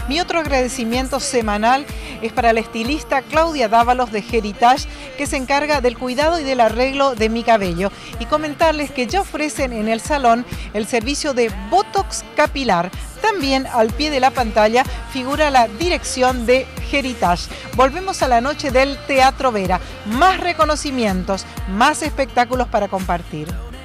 Mi otro agradecimiento semanal es para la estilista Claudia Dávalos de Heritage, que se encarga del cuidado y del arreglo de mi cabello. Y comentarles que ya ofrecen en el salón el servicio de Botox capilar. También al pie de la pantalla figura la dirección de Heritage. Volvemos a la noche del Teatro Vera. Más reconocimientos, más espectáculos para compartir.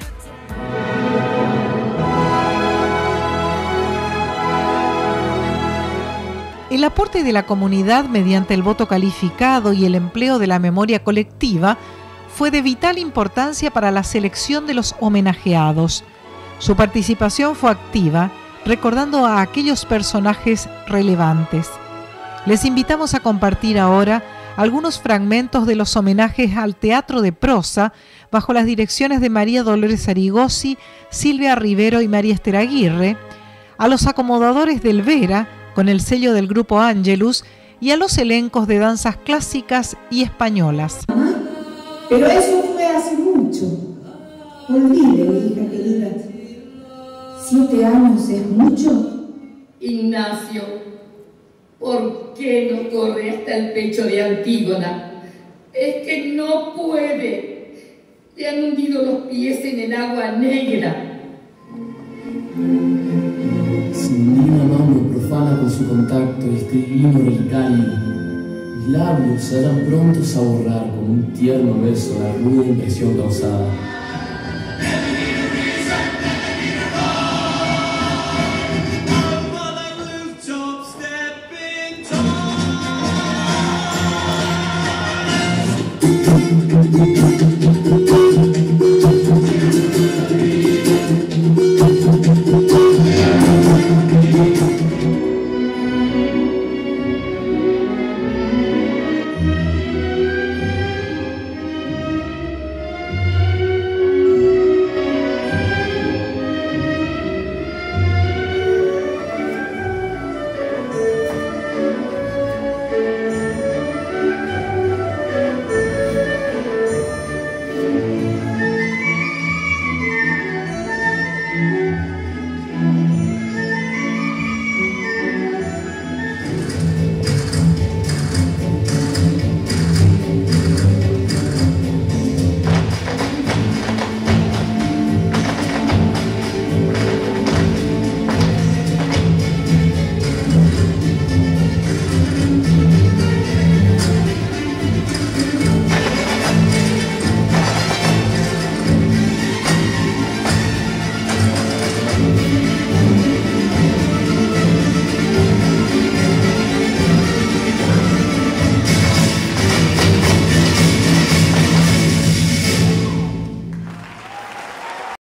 El aporte de la comunidad mediante el voto calificado y el empleo de la memoria colectiva fue de vital importancia para la selección de los homenajeados. Su participación fue activa, recordando a aquellos personajes relevantes. Les invitamos a compartir ahora algunos fragmentos de los homenajes al teatro de prosa bajo las direcciones de María Dolores Arigosi, Silvia Rivero y María Esther Aguirre, a los acomodadores del Vera con el sello del grupo Angelus y a los elencos de danzas clásicas y españolas. Pero eso fue hace mucho. Olvídelo, hija querida. 7 años es mucho. Ignacio, ¿por qué no corre hasta el pecho de Antígona? Es que no puede. Le han hundido los pies en el agua negra. Si mi divina mano profana con su contacto este divino relicario, mis labios serán prontos a borrar con un tierno beso la ruda impresión causada.